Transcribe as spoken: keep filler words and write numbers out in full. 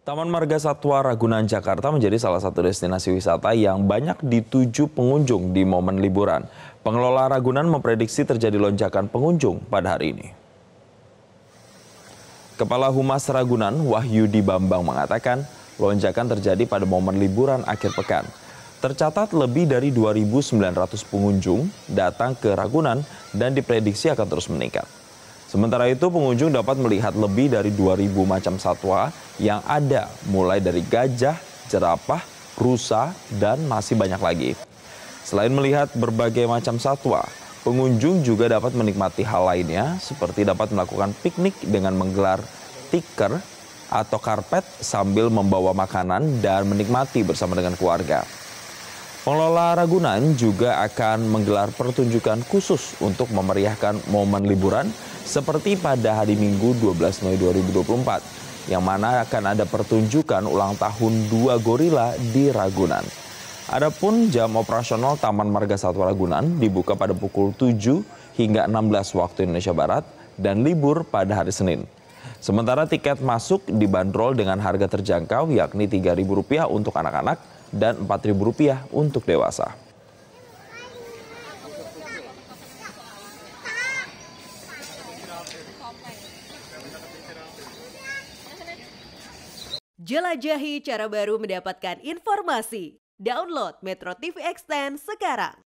Taman Marga Satwa Ragunan Jakarta menjadi salah satu destinasi wisata yang banyak dituju pengunjung di momen liburan. Pengelola Ragunan memprediksi terjadi lonjakan pengunjung pada hari ini. Kepala Humas Ragunan, Wahyudi Bambang mengatakan, lonjakan terjadi pada momen liburan akhir pekan. Tercatat lebih dari dua ribu sembilan ratus pengunjung datang ke Ragunan dan diprediksi akan terus meningkat. Sementara itu pengunjung dapat melihat lebih dari dua ribu macam satwa yang ada mulai dari gajah, jerapah, rusa, dan masih banyak lagi. Selain melihat berbagai macam satwa, pengunjung juga dapat menikmati hal lainnya seperti dapat melakukan piknik dengan menggelar tikar atau karpet sambil membawa makanan dan menikmati bersama dengan keluarga. Pengelola Ragunan juga akan menggelar pertunjukan khusus untuk memeriahkan momen liburan seperti pada hari Minggu dua belas Mei dua ribu dua puluh empat, yang mana akan ada pertunjukan ulang tahun dua gorila di Ragunan. Adapun jam operasional Taman Marga Satwa Ragunan dibuka pada pukul tujuh hingga enam belas waktu Indonesia Barat dan libur pada hari Senin. Sementara tiket masuk dibanderol dengan harga terjangkau yakni tiga ribu rupiah untuk anak-anak dan empat ribu rupiah untuk dewasa. Jelajahi cara baru mendapatkan informasi. Download Metro T V Extend sekarang.